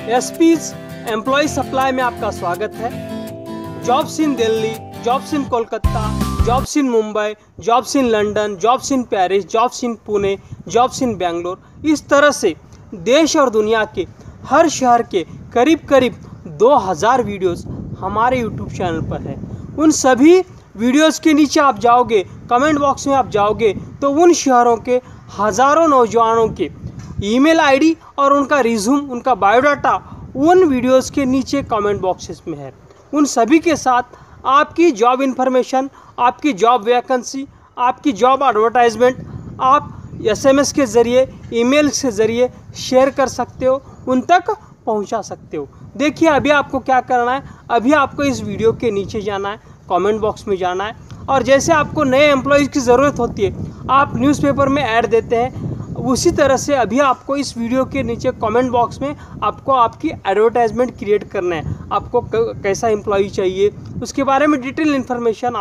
SPs employ supply में आपका स्वागत है। Jobs in Delhi, jobs in Kolkata, jobs in Mumbai, jobs in London, jobs in Paris, jobs in Pune, jobs in Bangalore, इस तरह से देश और दुनिया के हर शहर के करीब करीब 2000 वीडियोस हमारे यूट्यूब चैनल पर है। उन सभी वीडियोस के नीचे आप जाओगे, कमेंट बॉक्स में आप जाओगे तो उन शहरों के हज़ारों नौजवानों के ईमेल आईडी और उनका रिज्यूम, उनका बायोडाटा उन वीडियोस के नीचे कमेंट बॉक्सेस में है। उन सभी के साथ आपकी जॉब इन्फॉर्मेशन, आपकी जॉब वैकेंसी, आपकी जॉब एडवर्टाइजमेंट आप एसएमएस के ज़रिए, ईमेल के ज़रिए शेयर कर सकते हो, उन तक पहुंचा सकते हो। देखिए अभी आपको क्या करना है, अभी आपको इस वीडियो के नीचे जाना है, कमेंट बॉक्स में जाना है और जैसे आपको नए एम्प्लॉयज़ की ज़रूरत होती है, आप न्यूज़पेपर में ऐड देते हैं, उसी तरह से अभी आपको इस वीडियो के नीचे कमेंट बॉक्स में आपको आपकी एडवर्टाइजमेंट क्रिएट करना है। आपको कैसा एम्प्लॉई चाहिए, उसके बारे में डिटेल इन्फॉर्मेशन,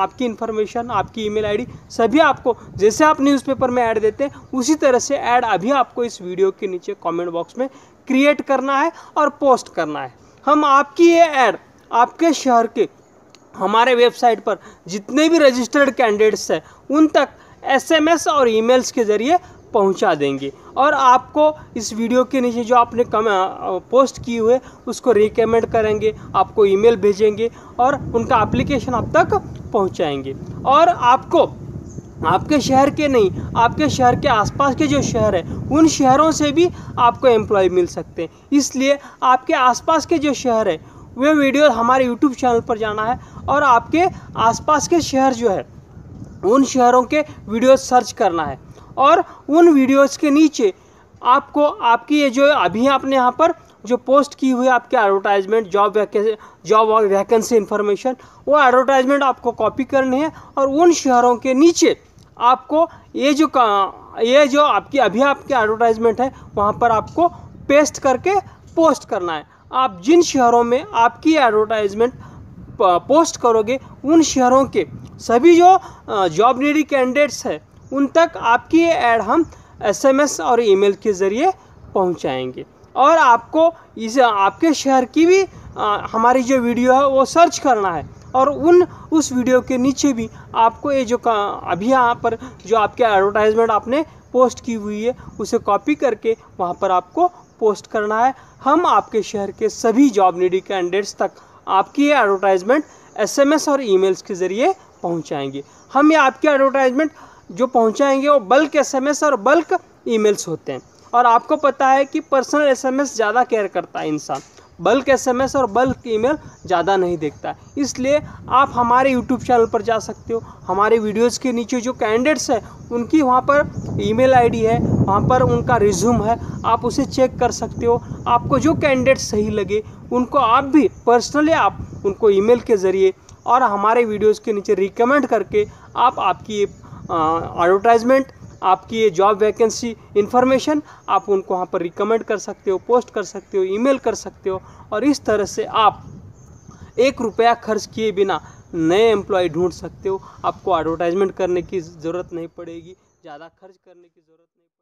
आपकी ईमेल आईडी सभी आपको, जैसे आप न्यूज़पेपर में ऐड देते हैं उसी तरह से ऐड अभी आपको इस वीडियो के नीचे कमेंट बॉक्स में क्रिएट करना है और पोस्ट करना है। हम आपकी ये ऐड आपके शहर के हमारे वेबसाइट पर जितने भी रजिस्टर्ड कैंडिडेट्स हैं उन तक एसएमएस और ईमेल्स के ज़रिए पहुंचा देंगे और आपको इस वीडियो के नीचे जो आपने पोस्ट की हुए उसको रिकमेंड करेंगे, आपको ईमेल भेजेंगे और उनका एप्लीकेशन आप तक पहुंचाएंगे। और आपको आपके शहर के नहीं, आपके शहर के आसपास के जो शहर है उन शहरों से भी आपको एम्प्लॉय मिल सकते हैं। इसलिए आपके आसपास के जो शहर है वे वीडियो हमारे यूट्यूब चैनल पर जाना है और आपके आसपास के शहर जो है उन शहरों के वीडियो सर्च करना है और उन वीडियोस के नीचे आपको आपकी ये जो अभी आपने यहाँ पर जो पोस्ट की हुई आपके एडवर्टाइजमेंट, जॉब वैकेंसी इन्फॉर्मेशन, वो एडवर्टाइजमेंट आपको कॉपी करनी है और उन शहरों के नीचे आपको ये जो आपकी अभी आपके एडवर्टाइजमेंट है वहाँ पर आपको पेस्ट करके पोस्ट करना है। आप जिन शहरों में आपकी एडवर्टाइजमेंट पोस्ट करोगे उन शहरों के सभी जो जॉब नीडी कैंडिडेट्स है उन तक आपकी ये ऐड हम एसएमएस और ईमेल के ज़रिए पहुंचाएंगे और आपको इस आपके शहर की भी हमारी जो वीडियो है वो सर्च करना है और उस वीडियो के नीचे भी आपको ये जो अभी यहाँ पर जो आपके एडवर्टाइजमेंट आपने पोस्ट की हुई है उसे कॉपी करके वहाँ पर आपको पोस्ट करना है। हम आपके शहर के सभी जॉब नीडी कैंडिडेट्स तक आपकी ये एडवर्टाइजमेंट एसएमएस और ईमेल्स के ज़रिए पहुँचाएँगे। हम ये आपके एडवर्टाइजमेंट जो पहुंचाएंगे वो बल्क एसएमएस और बल्क ईमेल्स होते हैं और आपको पता है कि पर्सनल एसएमएस ज़्यादा केयर करता है इंसान, बल्क एसएमएस और बल्क ईमेल ज़्यादा नहीं देखता है। इसलिए आप हमारे यूट्यूब चैनल पर जा सकते हो, हमारे वीडियोस के नीचे जो कैंडिडेट्स हैं उनकी वहाँ पर ईमेल आईडी है, वहाँ पर उनका रिज्यूम है, आप उसे चेक कर सकते हो। आपको जो कैंडिडेट सही लगे उनको आप भी पर्सनली आप उनको ईमेल के ज़रिए और हमारे वीडियोज़ के नीचे रिकमेंड करके आप आपकी एडवर्टाइजमेंट, आपकी ये जॉब वैकेंसी इन्फॉर्मेशन आप उनको वहाँ पर रिकमेंड कर सकते हो, पोस्ट कर सकते हो, ईमेल कर सकते हो और इस तरह से आप 1 रुपया खर्च किए बिना नए एम्प्लॉय ढूंढ सकते हो। आपको एडवर्टाइजमेंट करने की ज़रूरत नहीं पड़ेगी, ज़्यादा खर्च करने की ज़रूरत नहीं पड़ेगी।